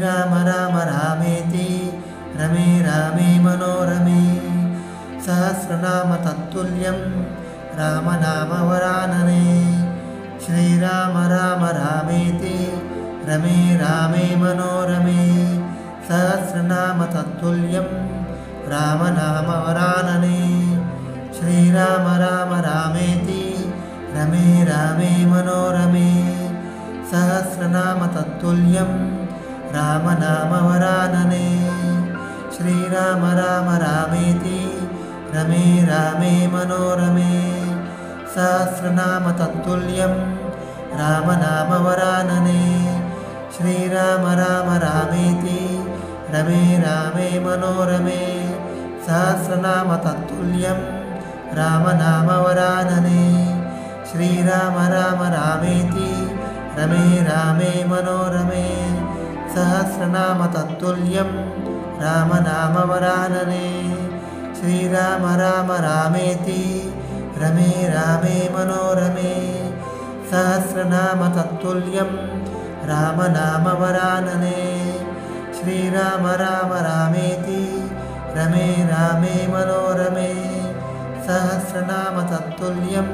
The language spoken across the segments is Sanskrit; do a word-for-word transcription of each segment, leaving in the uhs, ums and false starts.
श्रीराम राम रामेति रमे रामे मनोरमे सहस्रनाम तत्तुल्यं रामनामवरानने श्रीराम राम रामेति रमे रामे मनोरमे सहस्रनाम तत्तुल्यं रामनामवरानने श्रीराम राम रामेति रमे रामे मनोरमे सहस्रनाम तत्तुल्यं रामनामवरानने श्रीराम राम रामेति रमे रामे मनोरमे सहस्रनाम तत्तुल्यं रामनामवरानने श्रीराम राम रामेति रमे रामे मनोरमे सहस्रनाम तत्तुल्यं रामनामवरानने श्रीराम राम रामेति रमे रामे मनोरमे सहस्रनाम तत्तुल्यं रामनामवरानने श्रीराम राम रामेति रमे रामे मनोरमे सहस्रनाम तत्तुल्यं रामनामवरानने श्रीराम राम रामेति रमे रामे मनोरमे सहस्रनाम तत्तुल्यं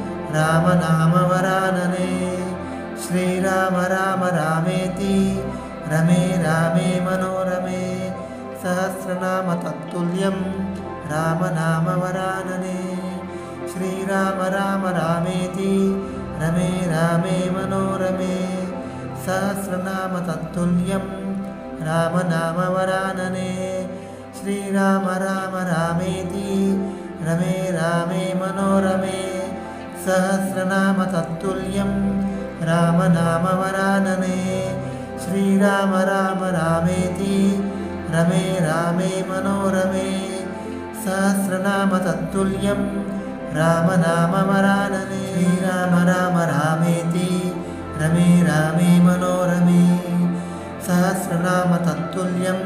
रामनामवरानने श्रीराम राम रामेति रमे रामे मनोरमे सहस्रनाम तत्तुल्यं रामनामवरानने श्रीराम राम रामेति रमे रामे मनोरमे सहस्रनाम तत्तुल्यं रामनामवरानने श्रीराम राम रामेति रमे रामे मनोरमे सहस्रनाम तत्तुल्यं रामनामवरानने श्रीराम राम रामेति रमे रामे मनोरमे सहस्रनाम तत्तुल्यं रामनामवरानने श्रीराम राम रामेति रमे रामे मनोरमे सहस्रनाम तत्तुल्यं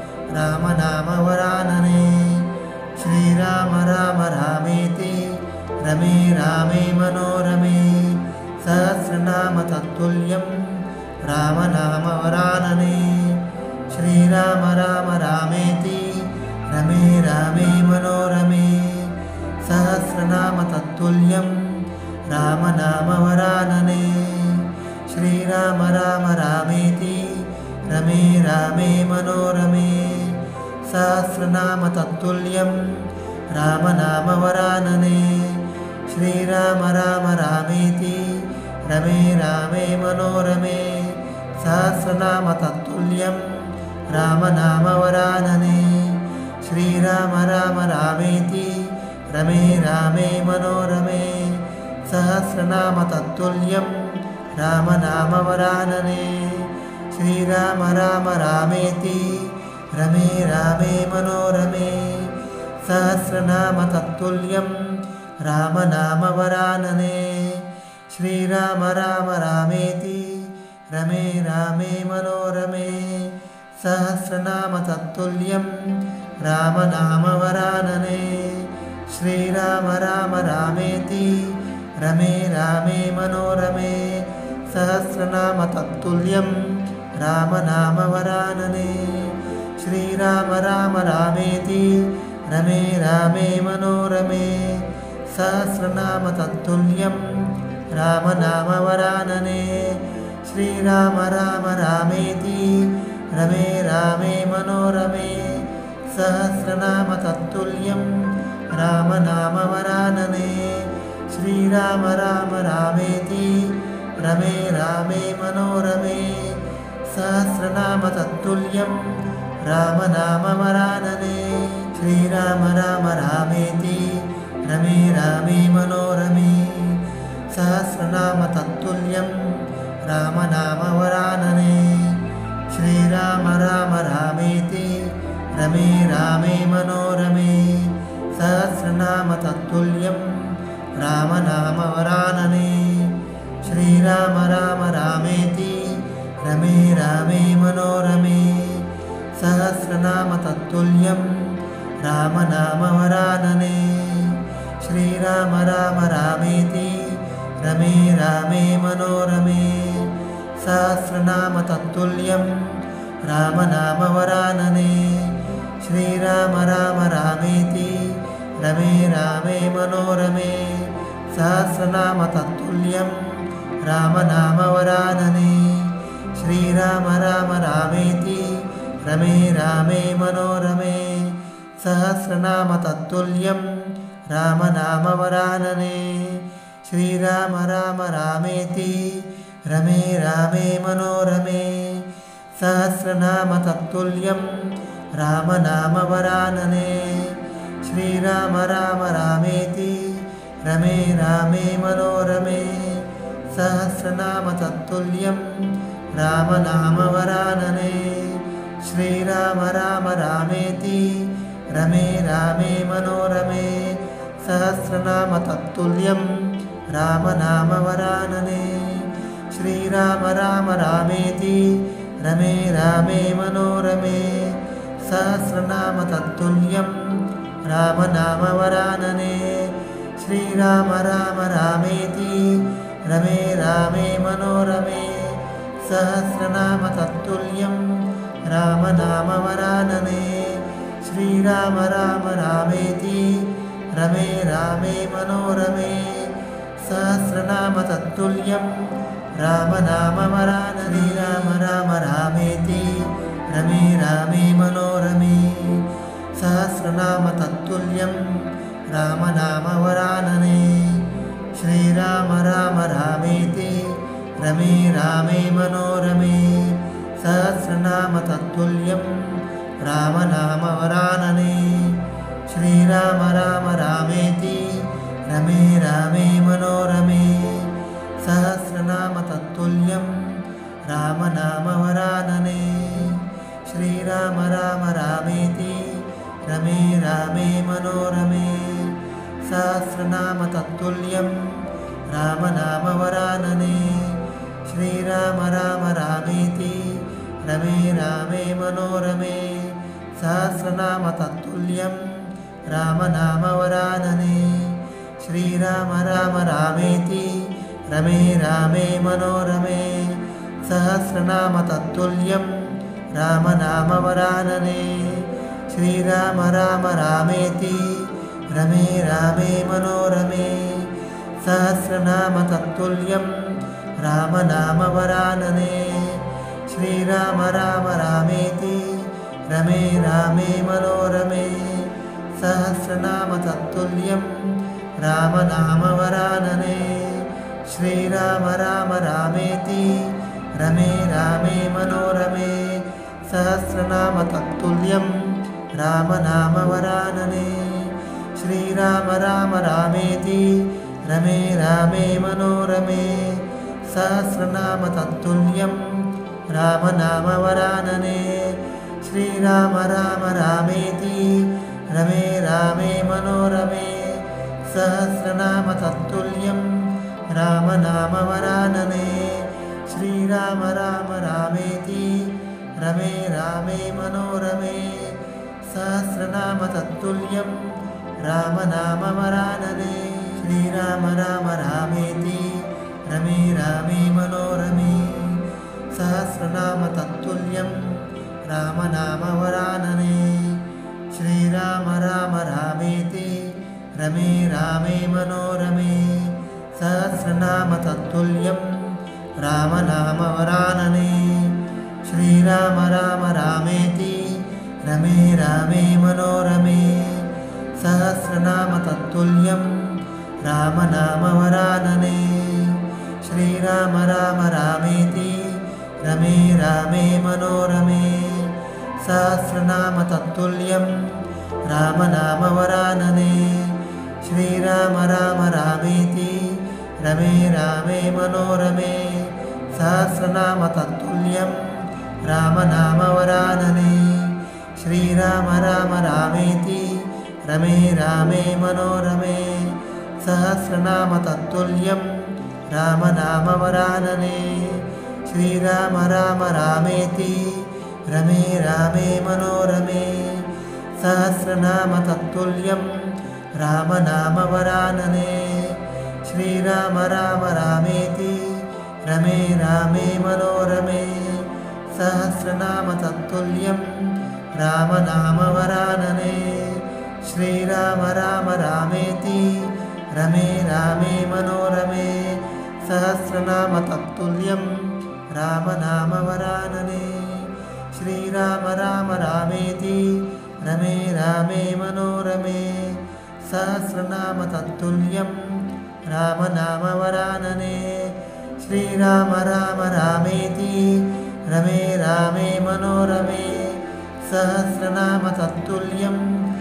रामनामवरानने श्रीराम राम रामेति रमे रामे मनोरमे सहस्रनाम तत्तुल्यं रामनामवरानने श्रीराम राम रामेति रमे रामे मनोरमे सहस्रनाम तत्तुल्यं रामनामवरानने श्रीराम राम रामेति रमे रामे मनोरमे सहस्रनाम तत्तुल्यं रामनामवरानने श्रीराम राम रामेति रमे रामे मनोरमे सहस्रनाम तत्तुल्यं रामनामवरानने श्रीराम राम रामेति रमे रामे मनोरमे सहस्रनाम तत्तुल्यं रामनामवरानने श्रीराम राम रामेति रमे रामे मनोरमे सहस्रनाम तत्तुल्यं रामनामवरानने श्रीराम राम रामेति रमे रामे मनोरमे सहस्रनाम तत्तुल्यं रामनामवरानने श्रीराम राम रामेति रमे रामे मनोरमे सहस्रनाम तत्तुल्यं रामनामवरानने श्रीराम राम रामेति रमे रामे मनोरमे सहस्रनाम तत्तुल्यं रामनामवरानने श्रीराम राम रामेति रमे रामे मनोरमे सहस्रनाम तत्तुल्यं रामनामवरानने श्रीराम राम रामेति रमे रामे मनोरमे सहस्रनाम तत्तुल्यं रामनामवरानने श्रीराम राम रामेति रमे रामे मनोरमे सहस्रनाम तत्तुल्यं रामनामवरानने श्रीराम राम रामेति रमे रामे मनोरमे सहस्रनाम तत्तुल्यं रामनामवरानने श्रीराम राम रामेति रमे रामे मनोरमे सहस्रनाम तत्तुल्यं रामनामवरानने श्रीराम राम रामेति रमे रामे मनोरमे सहस्रनाम तत्तुल्यं राम नाम वरानने श्रीराम राम रामेति रमे रामे मनोरमे सहस्रनाम तत्तुल्यं राम नाम वरानने श्रीराम राम रामेति रमे रामे मनोरमे सहस्रनाम तत्तुल्यं राम नाम वरानने श्रीराम राम रामेति रमे रामे मनोरमे सहस्रनाम तत्तुल्यं राम नाम वरानने श्रीराम राम रामेति रमे रामे मनोरमे सहस्रनाम तत्तुल्यं राम नाम वरानने श्रीराम राम रामेति रमे रामे मनोरमे सहस्रनाम तत्तुल्यं राम नाम वरानने श्रीराम राम रामेति रमे रामे मनोरमे सहस्रनाम तत्तुल्यं राम नाम वरानने श्रीराम राम रामेति रमे रामे मनोरमे सहस्रनाम तत्तुल्यं राम नाम वरानने श्रीराम राम रामेति रमे रामे मनोरमे सहस्रनाम तत्तुल्यं राम नाम वरानने राम राम रामेति रमे रामे मनोरमे सहस्रनाम तत्तुल्यं राम नाम वरानने श्रीराम राम रामेति रमे रामे मनोरमे सहस्रनाम तत्तुल्यं राम नाम वरानने श्रीराम राम रामेति रमे रामे मनोरमे सहस्रनाम तत्तुल्यं राम नाम वरानने श्रीराम राम रामेति रमे रामे मनोरमे सहस्रनाम तत्तुल्यं राम नाम वरानने श्रीराम राम रामेति रमे रामे मनोरमे सहस्रनाम तत्तुल्यं राम नाम वरानने श्रीराम राम रामेति रमे रामे मनोरमे सहस्रनाम तत्तुल्यं राम नाम वरानने श्रीराम राम रामेति रमे रामे मनोरमे सहस्रनाम तत्तुल्यं राम नाम वरानने श्रीराम राम रामेति रमे रामे मनोरमे सहस्रनाम तत्तुल्यं राम नाम वरानने श्रीराम राम रामेति रमे रामे मनोरमे सहस्रनाम तत्तुल्यं राम नाम वरानने श्रीराम राम रामेति रमे रामे मनोरमे सहस्रनाम तत्तुल्यं राम नाम वरानने श्रीराम राम रामेति रमे रामे मनोरमे सहस्रनाम तत्तुल्यं राम नाम वरानने श्रीराम राम रामेति रमे रामे मनोरमे सहस्रनाम तत्तुल्यं राम नाम वरानने श्रीराम राम रामेति रमे रामे मनोरमे सहस्रनाम तत्तुल्यं राम नाम वरानने श्रीराम राम रामेति रमे रामे मनोरमे सहस्रनाम तत्तुल्यं राम नाम वरानने श्रीराम राम रामेति रमे रामे मनोरमे सहस्रनाम तत्तुल्यं राम नाम वरानने श्रीराम राम रामेति रमे रामे मनोरमे सहस्रनाम तत्तुल्यं राम नाम वरानने श्रीराम राम रामेति रमे रामे मनोरमे सहस्रनाम तत्तुल्यं राम नाम वरानने श्रीराम राम रामेति रमे रामे मनोरमे सहस्रनाम तत्तुल्यं राम नाम वरानने श्रीराम राम रामेति रमे रामे मनोरमे सहस्रनाम तत्तुल्यं राम नाम वरानने श्रीराम राम रामेति रमे रामे मनोरमे सहस्रनाम तत्तुल्यं रामनामवरानने श्रीराम राम रामेति रमे रामे मनोरमे सहस्रनाम तत्तुल्यं रामनामवरानने श्रीराम राम रामेति रमे रामे मनोरमे सहस्रनाम तत्तुल्यं रामनामवरानने श्रीराम राम रामेति रमे रामे मनोरमे सहस्रनाम तत्तुल्यं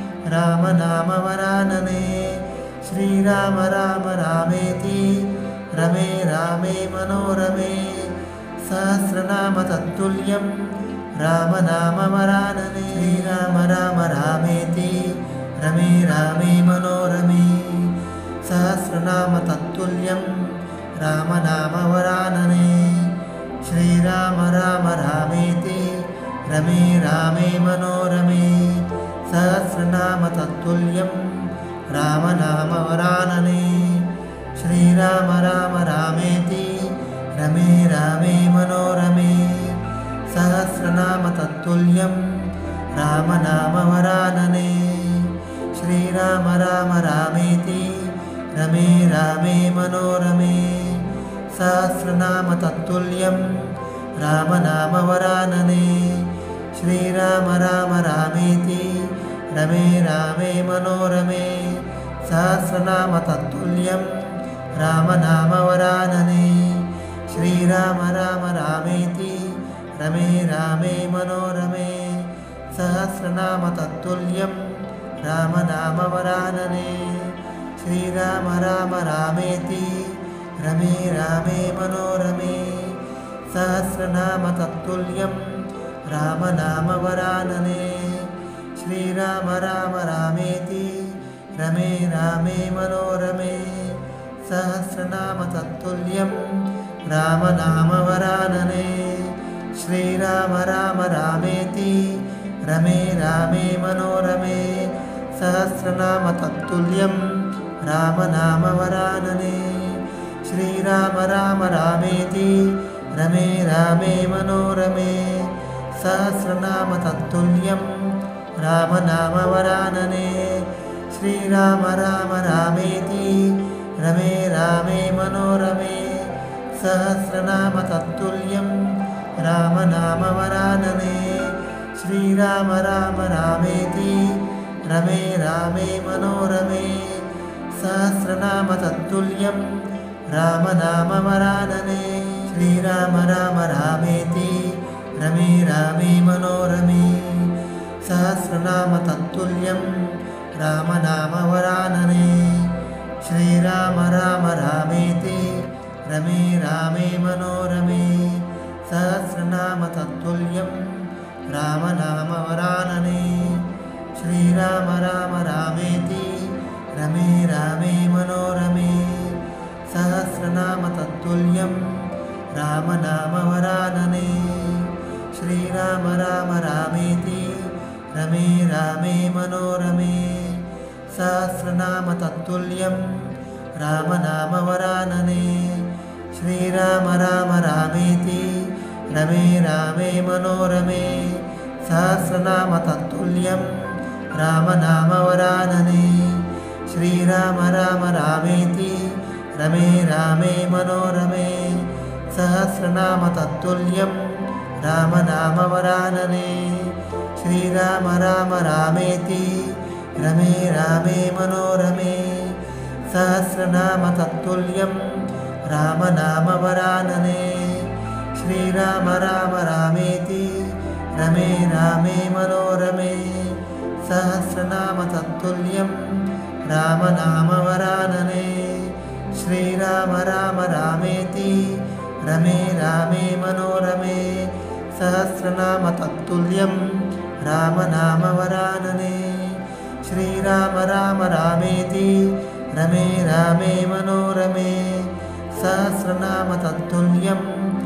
रामनामवरानने श्रीराम राम रामेति रमे रामे मनोरमे सहस्रनाम तत्तुल्यं रामनामवरानने श्रीराम राम रामेति रमे रामे मनोरमे सहस्रनाम तत्तुल्यं रामनामवरानने श्रीराम राम रामेति रमे रामे मनोरमे सहस्रनाम तत्तुल्यं रामनामवरानने श्रीराम राम रामेति रमे रामे मनोरमे सहस्रनाम तत्तुल्यं रामनामवरानने श्रीराम राम रामेति रमे रामे मनोरमे सहस्रनाम तत्तुल्यं रामनामवरानने श्रीराम राम रामेति रमे रामे मनोरमे सहस्रनाम तत्तुल्यं रामनामवरानने श्रीराम राम रामेति रमे रामे मनोरमे सहस्रनाम तत्तुल्यं रामनामवरानने श्रीराम राम रामेति रमे रामे मनोरमे सहस्रनाम तत्तुल्यं रामनामवरानने श्रीराम राम रामेति रमे रामे मनोरमे सहस्रनाम तत्तुल्यं रामनामवरानने श्रीराम राम रामेति रमे रामे मनोरमे सहस्रनाम तत्तुल्यं रामनामवरानने श्रीराम राम रामेति रमे रामे मनोरमे सहस्रनाम तत्तुल्यं रामनामवरानने श्रीराम राम रामेति रमे रामे मनोरमे सहस्रनाम तत्तुल्यं रामनामवरानने श्रीराम राम रामेति रमे रामे मनोरमे सहस्रनाम तत्तुल्यं रामनामवरानने श्रीराम राम रामेति रमे रामे मनोरमे सहस्रनाम तत्तुल्यं रामनामवरानने श्रीराम राम रामेति रमे रामे मनोरमे सहस्रनाम तत्तुल्यं रामनामवरानने श्रीराम राम रामेति रमे रामे मनोरमे सहस्रनाम तत्तुल्यं रामनामवरानने श्रीराम राम रामेति रमे रामे मनोरमे सहस्रनाम तत्तुल्यं रामनामवरानने श्रीराम राम रामेति रमे रामे मनोरमे सहस्रनाम तत्तुल्यं रामनामवरानने श्रीराम राम रामेति रमे रामे मनोरमे सहस्रनाम तत्तुल्यं रामनामवरानने श्रीराम राम रामेति रमे रामे मनोरमे सहस्रनाम तत्तुल्यं रामनामवरानने श्रीराम राम रामेति रमे रामे मनोरमे सहस्रनाम तत्तुल्यं रामनामवरानने श्रीराम राम रामेति रमे रामे मनोरमे सहस्रनाम तत्तुल्यं रामनामवरानने श्रीराम राम रामेति रमे रामे मनोरमे सहस्रनाम तत्तुल्यं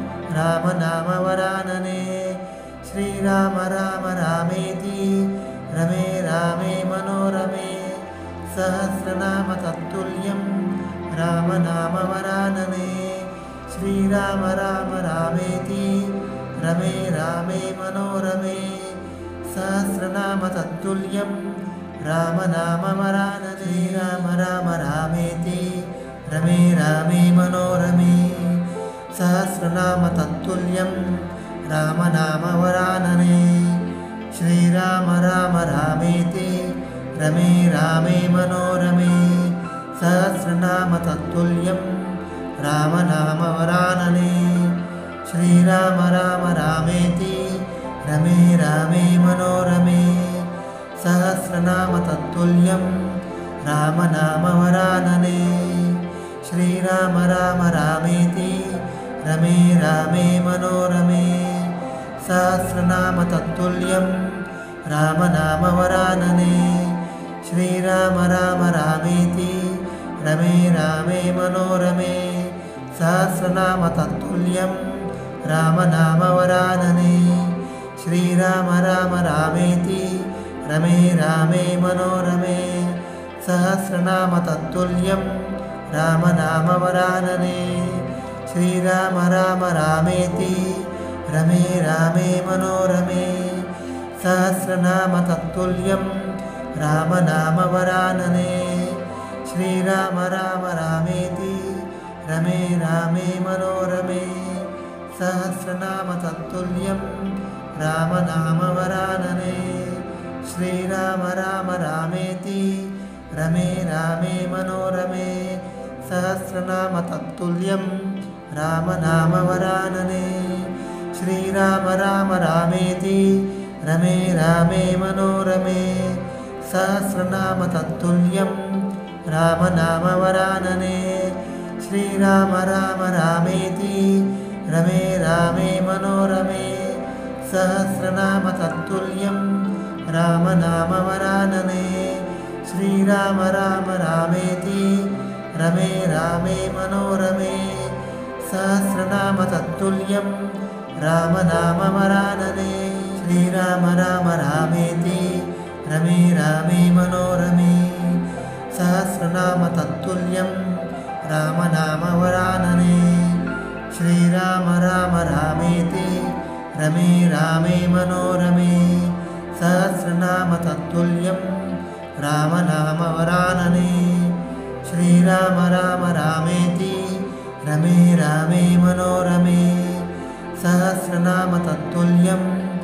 रामनामवरानने श्रीराम राम रामेति रमे रामे मनोरमे सहस्रनाम तत्तुल्यं रामनामवरानने श्रीराम राम रामेति रमे रामे मनोरमे सहस्रनाम तत्तुल्यं रामनामवरानने राम राम रामेति रमे रामे मनोरमे सहस्रनाम तत्तुल्यं रामनामवरानने श्रीराम राम रामेति रमे रामे मनोरमे सहस्रनाम तत्तुल्यं रामनामवरानने श्रीराम राम रामेति रमे रामे मनोरमे सहस्रनाम तत्तुल्यं रामनामवरानने श्रीराम राम रामेति रमे रामे मनोरमे सहस्रनाम तत्तुल्यं रामनामवरानने श्रीराम राम रामेति रमे रामे मनोरमे सहस्रनाम तत्तुल्यं रामनामवरानने श्रीराम राम रामेति रमे रामे मनोरमे सहस्रनाम तत्तुल्यं रामनामवरानने श्रीराम राम रामेति रमे रामे मनोरमे सहस्रनाम तत्तुल्यं रामनामवरानने श्रीराम राम रामेति रमे रामे मनोरमे सहस्रनाम तत्तुल्यं रामनामवरानने श्रीराम राम रामेति रमे रामे मनोरमे सहस्रनाम तत्तुल्यं रामनामवरानने श्रीराम राम रामेति रमे रामे मनोरमे सहस्रनाम तत्तुल्यं रामनामवरानने श्रीराम राम रामेति रमे रामे मनोरमे सहस्रनाम तत्तुल्यं रामनामवरानने श्रीराम राम रामेति रमे रामे मनोरमे सहस्रनाम तत्तुल्यं रामनामवरानने श्रीराम राम रामेति रमे रामे मनोरमे सहस्रनाम तत्तुल्यं रामनामवरानने श्रीराम राम रामेति रमे रामे मनोरमे सहस्रनाम तत्तुल्यं रामनामवरानने श्रीराम राम रामेति रमे रामे मनोरमे सहस्रनाम तत्तुल्यं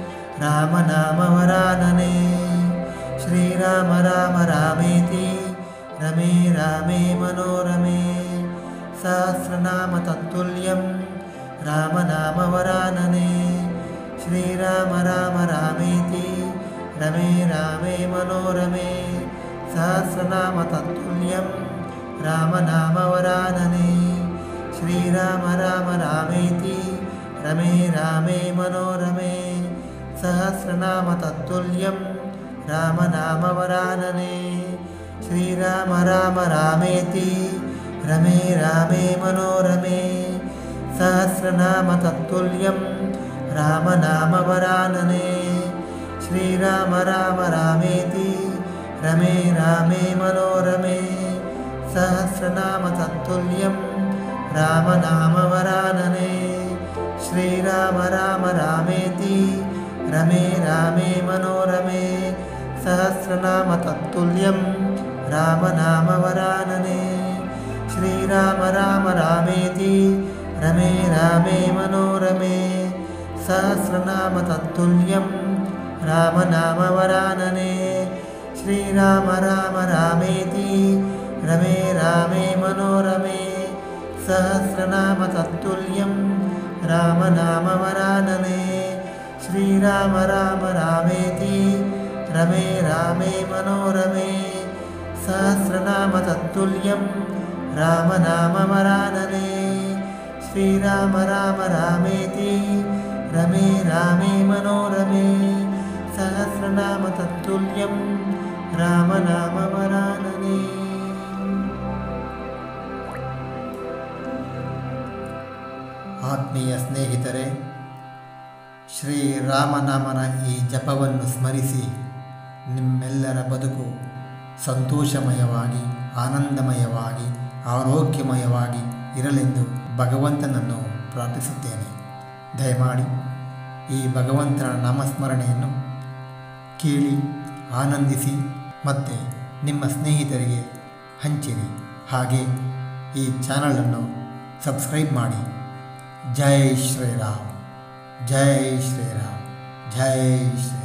रामनामवरानने श्रीराम राम रामेति रमे रामे मनोरमे सहस्रनाम तत्तुल्यं रामनामवरानने श्रीराम राम रामेति रमे रामे मनोरमे सहस्रनाम तत्तुल्यं रामनामवरानने श्रीराम राम रामेति रमे रामे मनोरमे सहस्रनाम तत्तुल्यं रामनामवरानने श्रीराम राम रामेति रमे रामे मनोरमे सहस्रनाम तत्तुल्यं रामनामवरानने श्रीराम राम रामेति रमे रामे मनोरमे सहस्रनाम तत्तुल्यं रामनामवरानने श्रीराम राम रामेति रमे रामे मनोरमे सहस्रनाम तत्तुल्यं रामनामवरानने श्रीराम राम रामेति रमे रामे मनोरमे सहस्रनाम तत्तुल्यं रामनामवरानने श्रीराम राम रामेति रमे रामे मनोरमे सहस्रनाम तत्तुल्यं रामनामवरानने श्रीराम राम रामेति रमे रामे मनोरमे सहस्रनाम तत्तुल्यं रामनामवरानने श्रीराम राम रामेति रमे रामे मनोरमे सहस्रनाम तत्तुल्यं रामनामवरानने। ಆತ್ಮೀಯ ಸ್ನೇಹಿತರೆ, ಶ್ರೀರಾಮನಾಮನ ಈ ಜಪವನ್ನು ಸ್ಮರಿಸಿ ನಿಮ್ಮೆಲ್ಲರ ಬದುಕು ಸಂತೋಷಮಯವಾಗಿ, ಆನಂದಮಯವಾಗಿ, ಆರೋಗ್ಯಮಯವಾಗಿ ಇರಲೆಂದು ಭಗವಂತನನ್ನು ಪ್ರಾರ್ಥಿಸುತ್ತೇನೆ. ದಯಮಾಡಿ ಈ ಭಗವಂತನ ನಾಮಸ್ಮರಣೆಯನ್ನು ಕೇಳಿ ಆನಂದಿಸಿ ಮತ್ತು ನಿಮ್ಮ ಸ್ನೇಹಿತರಿಗೆ ಹಂಚಿರಿ. ಹಾಗೆ ಈ ಚಾನಲನ್ನು ಸಬ್ಸ್ಕ್ರೈಬ್ ಮಾಡಿ. ಜೈ ಶ್ರೀರಾಮ್, ಜೈ ಶ್ರೀರಾಮ್, ಜೈ ಶ್ರೀರಾಮ್.